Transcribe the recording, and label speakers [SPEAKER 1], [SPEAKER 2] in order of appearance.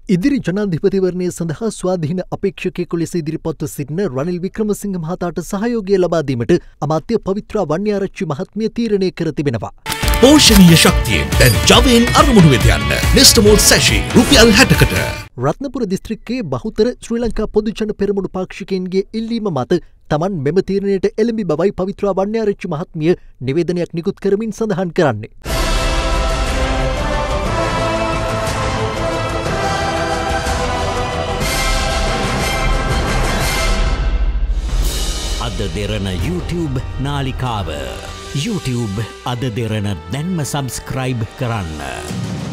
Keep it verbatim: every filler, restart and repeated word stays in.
[SPEAKER 1] ඉදිරි ජනාධිපතිවරණය සඳහා ස්වාධීන අපේක්ෂකයෙකු ලෙස ඉදිරිපත්ව සිටින රනිල් වික්‍රමසිංහ මහතාට සහයෝගය ලබා දීමට අමාත්‍ය පවිත්‍රා වන්‍යාරච්චි මහත්මිය තීරණය කර තිබෙනවා.
[SPEAKER 2] පෝෂණීය ශක්තියෙන් දැන් ජවයෙන් අරමුණු වෙත යන්න නෙස්ටමෝල් සැෂි රුපියල් හැටකට.
[SPEAKER 1] රත්නපුර දිස්ත්‍රික්කයේ බහුතර ශ්‍රී ලංකා පොදුජන පෙරමුණු පාක්ෂිකයන්ගේ ඉල්ලීම මත තමන් මෙම තීරණයට එළඹි බවයි පවිත්‍රා වන්‍යාරච්චි මහත්මිය නිවේදනයක් නිකුත් කරමින් සඳහන් කරන්නේ.
[SPEAKER 3] අද දෙරන YouTube නාලිකාව YouTube අද දෙරන දැන්ම සබස්ක්‍රයිබ් කරන්න.